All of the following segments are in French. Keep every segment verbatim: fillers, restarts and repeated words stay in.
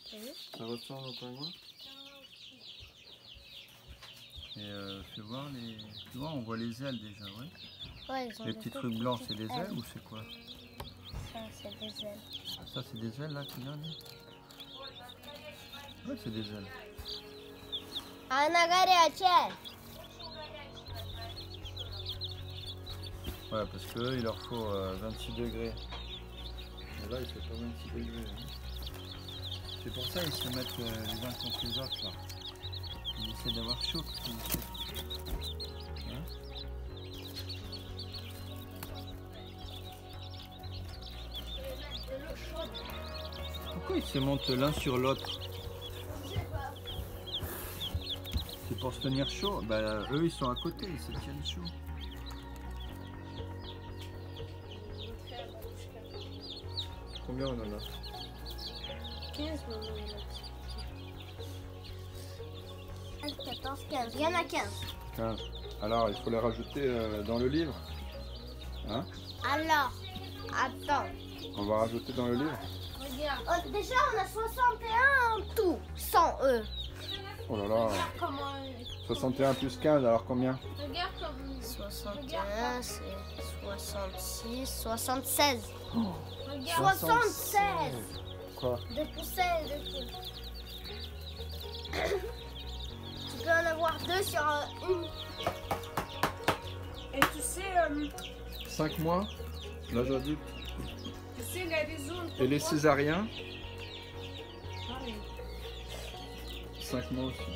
Ça ressemble au pingouin. Et euh, fais voir les. Tu vois, on voit les ailes déjà, ouais. Ouais, ils ont Les des petits toutes trucs blancs, c'est petites des ailes ou c'est quoi? Ça, c'est des ailes. Ça, c'est des ailes là, tu regardes? Ouais, c'est des ailes. Ana Gariache. Ouais, parce que il leur faut euh, vingt-six degrés. Et là, il fait pas vingt-six degrés. Hein. C'est pour ça qu'ils se mettent euh, les uns contre les autres là. Ils essaient d'avoir chaud. Hein? Pourquoi ils se montent l'un sur l'autre? C'est pour se tenir chaud. Bah, eux, ils sont à côté, ils se tiennent chaud. Combien on en a? quinze, quatorze, quinze. Il y en a quinze. quinze. Alors, il faut les rajouter euh, dans le livre. Hein? Alors, attends. On va rajouter dans le livre. Regarde. Oh, déjà, on a soixante et un en tout, sans eux. Oh là là. Regarde comment... soixante et un plus quinze, alors combien? Regarde comme... soixante et un, c'est soixante-six, soixante-seize. Oh, soixante-seize. Quoi? De poussées, de pouces. Tu peux en avoir deux sur euh, une. Et tu sais, euh, cinq mois, l'âge adulte. tu sais la raison Et les pourquoi- césariens, Pareil. cinq mois aussi.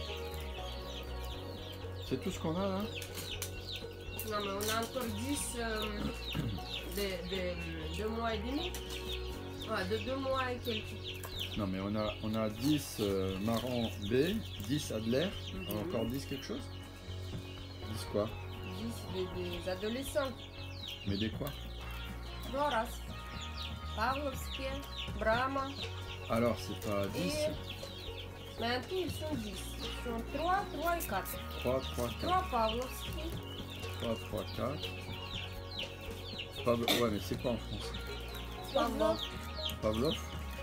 C'est tout ce qu'on a là? Non, mais on a encore dix euh, de, de deux mois et demi. Ouais, de deux mois et quelques. Non mais on a, on a dix euh, marrons B, dix Adler, Mhm. encore dix quelque chose? dix quoi? dix des, des adolescents. Mais des quoi? Doras, Pavlovski, Brahma. Alors c'est pas dix, Et... Mais en tout, ils sont dix. Ils sont trois, trois et quatre. trois, trois, quatre. trois Pavlovski. trois, trois, quatre. Pavlov, ouais mais c'est quoi en français? Pavlov. Pavlov?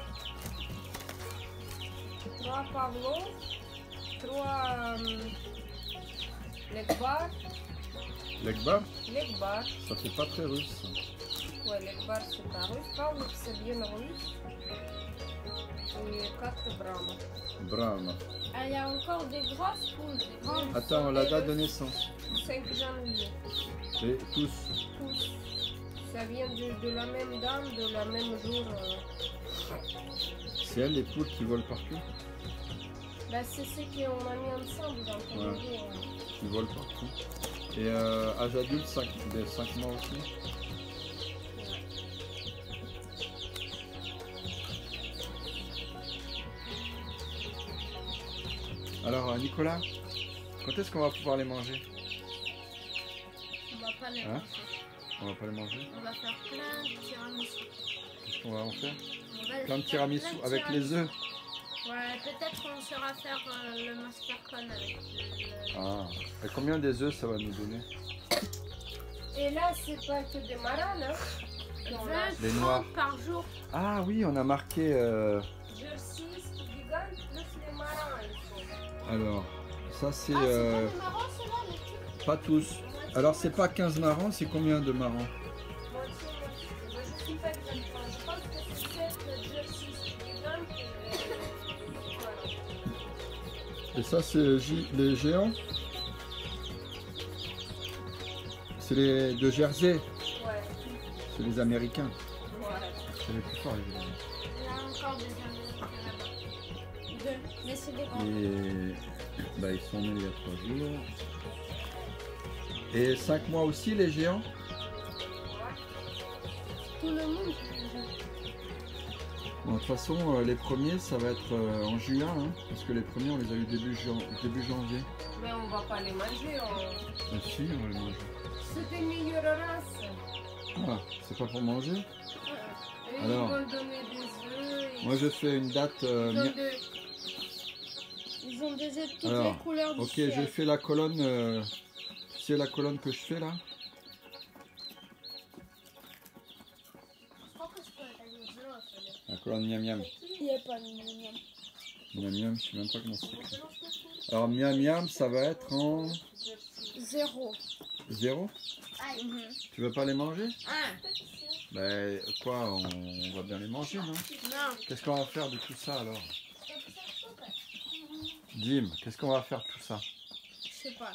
trois Pavlov. trois euh, Legbar. Legbar? Legbar. Ça fait pas très russe. Ouais, Legbar c'est pas russe. Pavlov c'est bien russe. Et quatre Brahma. Brahma. Ah, il y a encore des grosses poules. Des grandes. Attends, la date de naissance. cinq janvier. Et tous. Tous. Ça vient de, de la même dame, de la même jour. euh. C'est elles les poules qui volent partout? Bah, c'est ce qu'on a mis ensemble dans ton Ouais. bébé, hein. Qui volent partout. Et euh, âge adulte, cinq mois aussi. Alors euh, Nicolas, quand est-ce qu'on va pouvoir les manger? On va pas les Hein? manger. On va pas les manger? On va faire plein de tiramisu. Qu'est-ce qu'on va en faire? On va Plein de faire tiramisu plein de avec les tiramisu. œufs. Ouais, peut-être on saura faire euh, le mascarpone avec le... Ah. Et combien des œufs ça va nous donner? Et là, c'est pas que des marans, hein. On a Les noirs. par jour. Ah oui, on a marqué... euh, Jersey, Gigant, plus les marans. ils sont. Alors, ça c'est... Ah, c'est euh, pas des marrons, ceux-là, les trucs. pas tous. Alors c'est pas quinze marrons, c'est combien de marrons? Moitié, moitié. Moi, je suis pas exactement. Je pense que c'est sept Jersey, Gigant. et, voilà. Et ça c'est J- les géants? C'est les de Jersey, Ouais, c'est les Américains. voilà. C'est les plus forts les géants. Il y a encore des Américains là-bas. Deux. Mais c'est des grands. Et bah, ils sont nés il y a trois jours. Et cinq mois aussi les géants? Tout le monde. Bon, de toute façon, euh, les premiers ça va être euh, en juin, hein, parce que les premiers on les a eu début, jan- début janvier. Mais on va pas les manger. On... Ah si, on va les manger. C'est des meilleures races. Ah, c'est pas pour manger? Et Alors, ils vont donner des œufs. et- Moi je fais une date... euh, Ils ont, mi- de... Ils ont des œufs de toutes Alors, les couleurs du ok, ciel. je fais la colonne... euh, Tu sais la colonne que je fais là? Je crois que je peux aller aux œufs, La colonne miam miam. Qui Il n'y a pas de miam miam. Miam miam, je sais même pas comment c'est écrit. Alors miam miam, ça va être en Zéro. zéro. Mhm. Tu veux pas les manger? Un. Ben quoi, on, on va bien les manger, non? Non. Qu'est-ce qu'on va faire de tout ça alors? Dim, qu'est-ce qu'on va faire de tout ça? Je sais pas.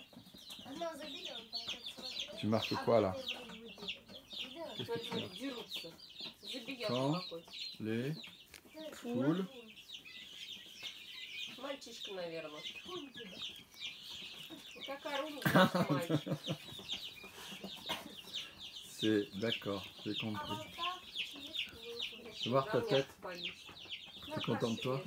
Tu marques quoi là? Qu'est-ce que tu marques? Дерутся. Забегал Quand какой-то. les poules Мальчишка, наверное. Какая умница, мальчик. C'est d'accord, j'ai compris. Tu voir ta tête? T'es content de toi?